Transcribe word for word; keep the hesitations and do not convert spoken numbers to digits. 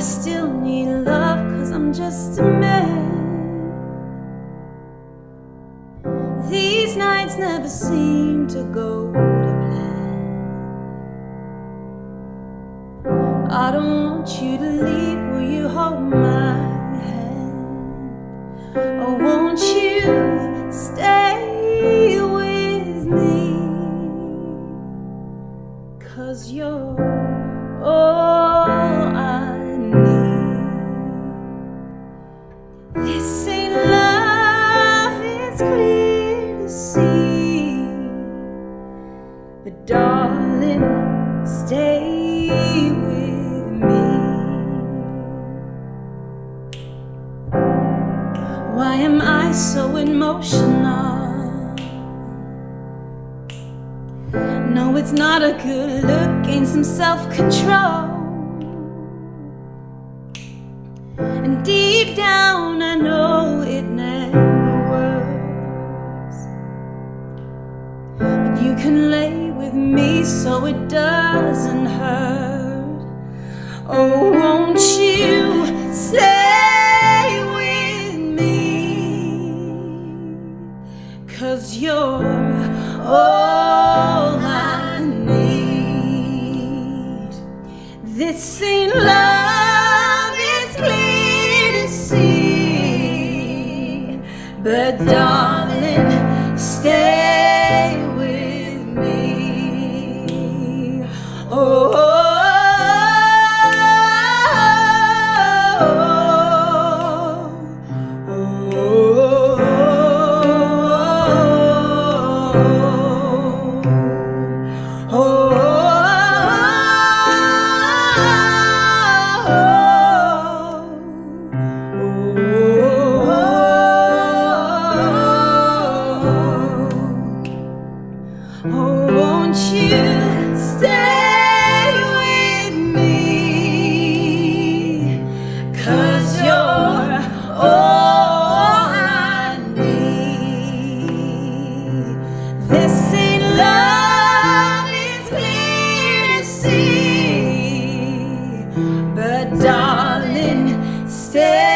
still need love, 'cause I'm just a man. These nights never seem to go to plan. I don't want you to leave, will you hold my hand? Or won't you stay with me? 'Cause you're all I need. This ain't love, it's clear to see. But darling, stay with me. Why am I so emotional? No, it's not a good look, gain some self-control. And deep down I know it never works, but you can lay with me so it doesn't hurt. Oh, won't you stay with me? 'Cause you're all I need. This ain't love, it's clear to see. But darling, stay with me. Oh, oh, won't you stay with me? 'Cause you're all I need. This ain't love, it's clear to see. But darling, stay